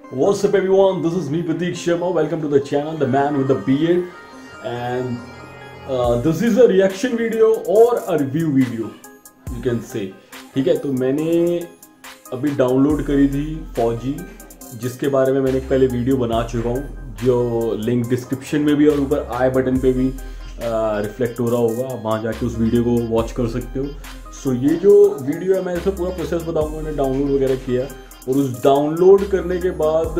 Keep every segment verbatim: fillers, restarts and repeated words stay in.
What's up everyone, this is me Pratik Sharma. Welcome to the channel, the man with the beard. And uh, this is a reaction video or a review video you can say. ठीक है, तो मैंने अभी download करी थी फौजी, जिसके बारे में मैंने एक पहले वीडियो बना चुका हूँ, जो लिंक डिस्क्रिप्शन में भी और ऊपर आई बटन पे भी रिफ्लेक्ट हो रहा होगा। आप वहाँ जाके उस वीडियो को वॉच कर सकते हो। सो so, ये जो वीडियो है मैं इसमें पूरा प्रोसेस बताऊँगा। मैंने डाउनलोड वगैरह किया और उस डाउनलोड करने के बाद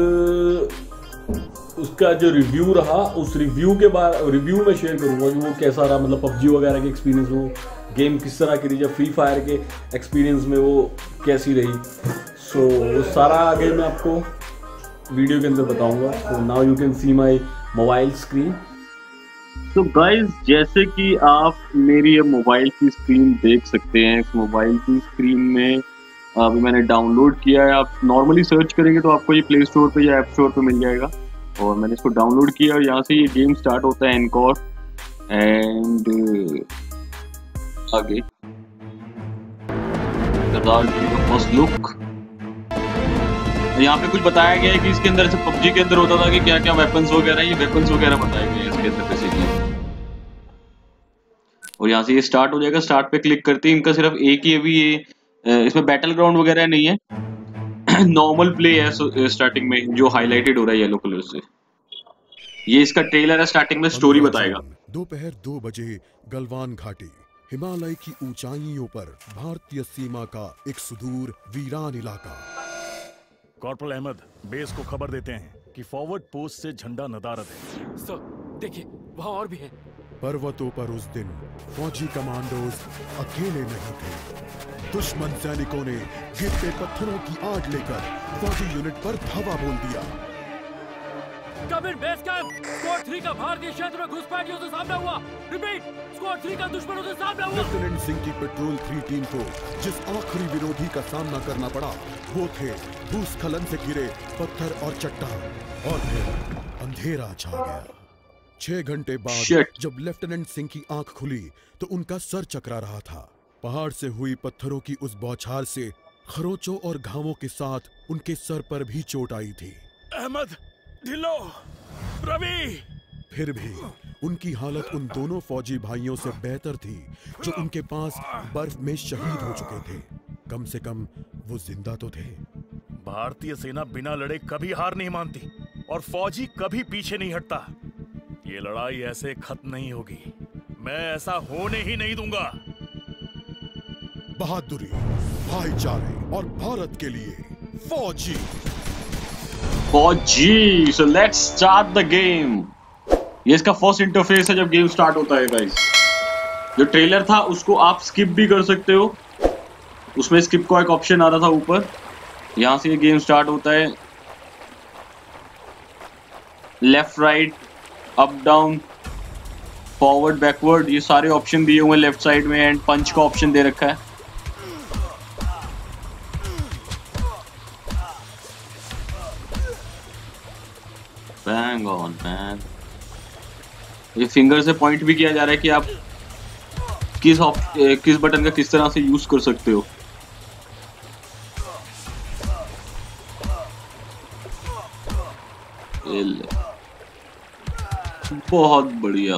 उसका जो रिव्यू रहा, उस रिव्यू के बाद रिव्यू में शेयर करूँगा कि वो कैसा रहा, मतलब पबजी वगैरह के एक्सपीरियंस, वो गेम किस तरह की रही, या फ्री फायर के एक्सपीरियंस में वो कैसी रही। सो so, वो सारा आगे मैं आपको वीडियो के अंदर बताऊँगा। तो now you can see my mobile screen. तो गाइज, जैसे कि आप मेरी ये मोबाइल की स्क्रीन देख सकते हैं, इस मोबाइल की स्क्रीन में अभी मैंने डाउनलोड किया है। आप नॉर्मली सर्च करेंगे तो आपको ये प्ले स्टोर पे या ऐप स्टोर पे मिल जाएगा, और मैंने इसको डाउनलोड किया और यहाँ से ये गेम स्टार्ट होता है, एनकोर एंड आगे फर्स्ट लुक। यहाँ पे कुछ बताया गया है कि इसके अंदर से पबजी के अंदर होता था कि क्या क्या वेपन्स वगैरह, ये वेपन्स वगैरह बताए गए हैं इसके अंदर बेसिकली। और यहाँ से ये स्टार्ट हो जाएगा। स्टार्ट पे क्लिक करते ही इनका सिर्फ एक ही अभी ये इसमें बैटल ग्राउंड वगैरह नहीं है, नॉर्मल प्ले है स्टार्टिंग में जो हाईलाइटेड हो रहा है येलो कलर से। ये इसका ट्रेलर है, स्टार्टिंग में स्टोरी बताएगा। दोपहर दो बजे गलवान घाटी, हिमालय की ऊंचाइयों पर भारतीय सीमा का एक सुदूर वीरान इलाका। कॉर्पोरल अहमद, बेस को खबर देते हैं कि फॉरवर्ड पोस्ट से झंडा नदारद है। सर देखिए, वहाँ और भी है। पर्वतों पर उस दिन फौजी कमांडोज अकेले नहीं थे। दुश्मन सैनिकों ने गिरते पत्थरों की आग लेकर फौजी यूनिट पर धावा बोल दिया। Come in base camp, squad three का भारतीय क्षेत्र में घुसपैठियों से सामना हुआ। रिपीट, स्क्वाड थ्री का दुश्मनों से सामना हुआ। लेफ्टिनेंट सिंह की पेट्रोल थ्री टीम को जिस आखिरी विरोधी का सामना करना पड़ा वो थे भूस्खलन से गिरे पत्थर और चट्टान। और फिर अंधेरा छा गया। छह घंटे बाद जब लेफ्टिनेंट सिंह की आंख खुली तो उनका सर चकरा रहा था। पहाड़ से हुई पत्थरों की उस बौछार से खरोचों और घावों के साथ उनके सर पर भी चोट आई थी। अहमद, ढिल्लो, रवि। फिर भी उनकी हालत उन दोनों फौजी भाइयों से बेहतर थी जो उनके पास बर्फ में शहीद हो चुके थे। कम से कम वो जिंदा तो थे। भारतीय सेना बिना लड़े कभी हार नहीं मानती और फौजी कभी पीछे नहीं हटता। ये लड़ाई ऐसे खत्म नहीं होगी, मैं ऐसा होने ही नहीं दूंगा। बहादुरी, भाईचारे और भारत के लिए फौजी। फौजी। So let's start the game. ये इसका फर्स्ट इंटरफेस है जब गेम स्टार्ट होता है गाइस। जो ट्रेलर था उसको आप स्किप भी कर सकते हो, उसमें स्किप का एक ऑप्शन आ रहा था ऊपर। यहाँ से ये गेम स्टार्ट होता है। Left right, up down, forward backward, ये सारे ऑप्शन दिए हुए हैं लेफ्ट साइड में, एंड पंच का ऑप्शन दे रखा है। Bang on man. ये फिंगर से पॉइंट भी किया जा रहा है कि आप किस किस बटन का किस तरह से यूज कर सकते हो। बहुत बढ़िया।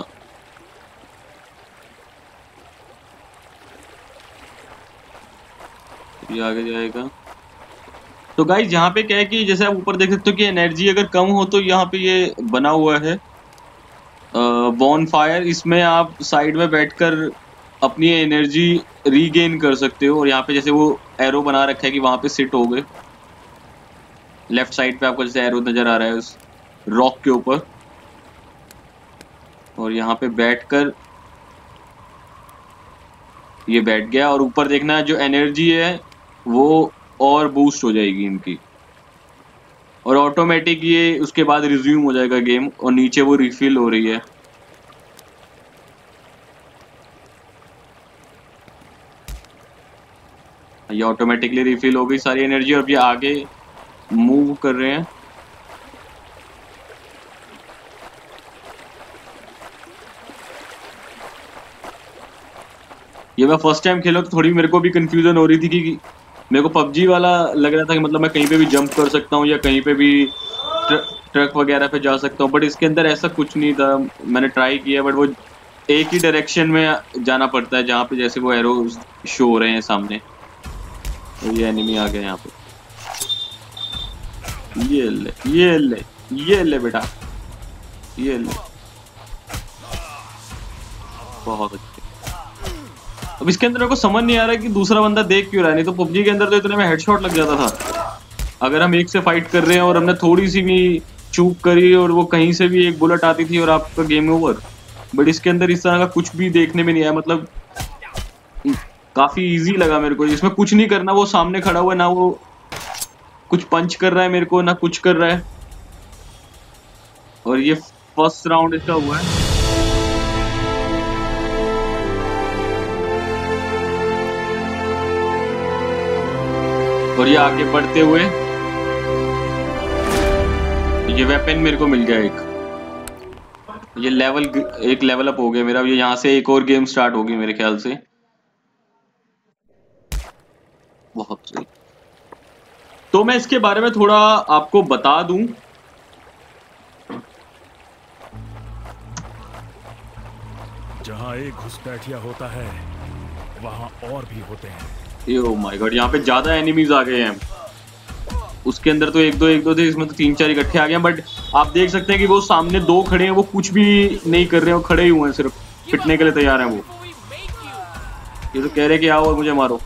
ये आगे जाएगा। तो गाइस, यहाँ पे क्या है कि जैसे आप ऊपर देख सकते हो कि एनर्जी अगर कम हो तो यहाँ पे ये बना हुआ है बॉन फायर। इसमें आप साइड में बैठकर अपनी एनर्जी रीगेन कर सकते हो। और यहाँ पे जैसे वो एरो बना रखा है कि वहाँ पे सिट हो गए। लेफ्ट साइड पे आपको जैसे एरो नजर आ रहा है उस रॉक के ऊपर, और यहाँ पे बैठकर ये बैठ गया। और ऊपर देखना, जो एनर्जी है वो और बूस्ट हो जाएगी इनकी, और ऑटोमेटिक ये उसके बाद रिज्यूम हो जाएगा गेम। और नीचे वो रिफिल हो रही है। ये ऑटोमेटिकली रिफिल हो गई सारी एनर्जी। और अब ये आगे मूव कर रहे हैं। ये मैं फर्स्ट टाइम खेला तो थोड़ी मेरे को भी कंफ्यूजन हो रही थी कि मेरे को पबजी वाला लग रहा था कि मतलब मैं कहीं पे भी जंप कर सकता हूँ या कहीं पे भी ट्र, ट्रक वगैरह पे जा सकता हूँ, बट इसके अंदर ऐसा कुछ नहीं था। मैंने ट्राई किया बट वो एक ही डायरेक्शन में जाना पड़ता है जहाँ पे जैसे वो एरो शो हो रहे हैं सामने। तो ये एनिमी आ गया यहाँ पे। ये ले ये ले ये ले बेटा, ये ले, बहुत अच्छे। अब इसके अंदर मेरे को समझ नहीं आ रहा है कि दूसरा बंदा देख क्यों रहा है, नहीं तो पबजी के अंदर तो इतने में हेडशॉट लग जाता था। अगर हम एक से फाइट कर रहे हैं और हमने थोड़ी सी भी चूक करी और वो कहीं से भी एक बुलेट आती थी और आपका गेम ओवर। बट इसके अंदर इस तरह का कुछ भी देखने में नहीं आया, मतलब काफी इजी लगा मेरे को। इसमें कुछ नहीं करना, वो सामने खड़ा हुआ है, ना वो कुछ पंच कर रहा है मेरे को, ना कुछ कर रहा है। और ये फर्स्ट राउंड इसका हुआ है। और ये आगे बढ़ते हुए ये वेपन मेरे को मिल गया एक। ये लेवल एक लेवल अप हो गया मेरा। ये यहाँ से एक और गेम स्टार्ट होगी मेरे ख्याल से। बहुत सही। तो मैं इसके बारे में थोड़ा आपको बता दूं। जहां एक घुसपैठिया होता है वहां और भी होते हैं। ओ माय गॉड, यहाँ पे ज्यादा एनिमीज आ गए हैं। उसके अंदर तो एक दो एक दो थे, इसमें तो तीन चार इकट्ठे आ गए। बट आप देख सकते हैं कि वो सामने दो खड़े हैं, वो कुछ भी नहीं कर रहे हैं, वो खड़े ही हुए हैं, सिर्फ पिटने के लिए तैयार हैं वो। ये तो कह रहे हैं कि आओ और मुझे मारो।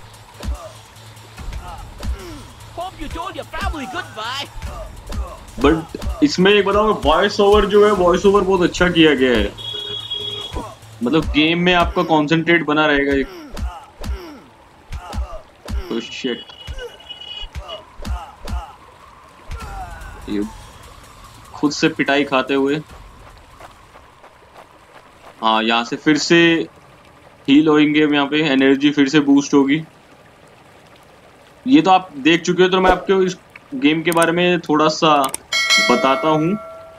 बट इसमें एक बताऊं, वॉइस ओवर जो है, वॉइस ओवर बहुत अच्छा किया गया है। मतलब गेम में आपका कंसंट्रेट बना रहेगा। तो शिट, ये खुद से पिटाई खाते हुए। हाँ, यहाँ से फिर से हील होंगे, यहाँ पे एनर्जी फिर से बूस्ट होगी। ये तो आप देख चुके हो, तो मैं आपको इस गेम के बारे में थोड़ा सा बताता हूँ।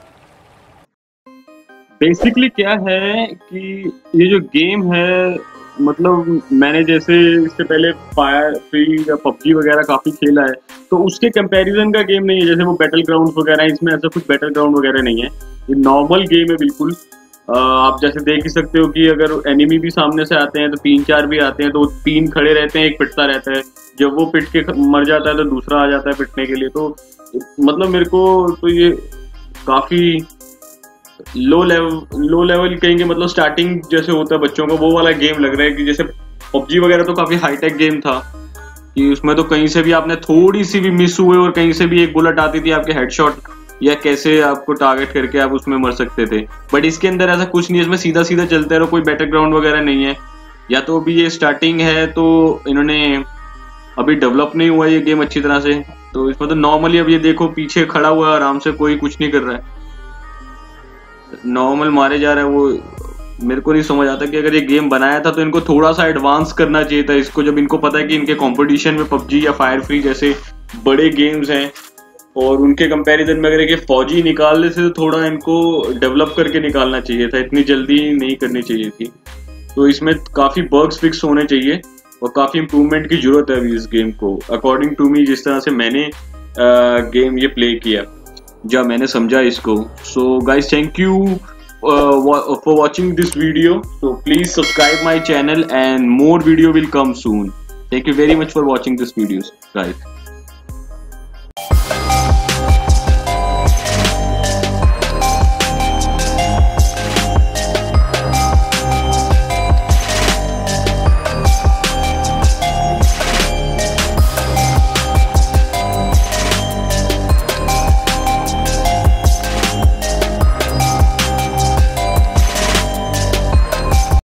बेसिकली क्या है कि ये जो गेम है, मतलब मैंने जैसे इससे पहले फायर फ्री या पबजी वगैरह काफी खेला है, तो उसके कंपैरिजन का गेम नहीं है। जैसे वो बैटल ग्राउंड वगैरह है, इसमें ऐसा कुछ बैटल ग्राउंड वगैरह नहीं है। ये नॉर्मल गेम है बिल्कुल। आप जैसे देख ही सकते हो कि अगर एनिमी भी सामने से आते हैं तो तीन चार भी आते हैं, तो तीन खड़े रहते हैं, एक पिटता रहता है। जब वो पिट के मर जाता है तो दूसरा आ जाता है पिटने के लिए। तो मतलब मेरे को तो ये काफी लो लेवल लो लेवल कहेंगे, मतलब स्टार्टिंग जैसे होता है बच्चों का, वो वाला गेम लग रहा है। कि जैसे पबजी वगैरह तो काफी हाईटेक गेम था कि उसमें तो कहीं से भी आपने थोड़ी सी भी मिस हुए और कहीं से भी एक बुलेट आती थी आपके हेडशॉट, या कैसे आपको टारगेट करके आप उसमें मर सकते थे। बट इसके अंदर ऐसा कुछ नहीं है, इसमें सीधा सीधा चलते रहो, कोई बैटल ग्राउंड वगैरह नहीं है। या तो अभी ये स्टार्टिंग है, तो इन्होंने अभी डेवलप नहीं हुआ ये गेम अच्छी तरह से। तो इसमें तो नॉर्मली अब ये देखो पीछे खड़ा हुआ है आराम से, कोई कुछ नहीं कर रहा है, नॉर्मल मारे जा रहे हैं। वो मेरे को नहीं समझ आता कि अगर ये गेम बनाया था तो इनको थोड़ा सा एडवांस करना चाहिए था इसको, जब इनको पता है कि इनके कंपटीशन में पबजी या फायर फ्री जैसे बड़े गेम्स हैं, और उनके कंपैरिजन में अगर ये फौजी निकालने से तो थोड़ा इनको डेवलप करके निकालना चाहिए था, इतनी जल्दी नहीं करनी चाहिए थी। तो इसमें काफ़ी बग्स फिक्स होने चाहिए और काफ़ी इम्प्रूवमेंट की जरूरत है अभी इस गेम को, अकॉर्डिंग टू मी, जिस तरह से मैंने गेम ये प्ले किया, जब मैंने समझा इसको। So guys, thank you for watching this video. So please subscribe my channel and more video will come soon. Thank you very much for watching this videos, guys.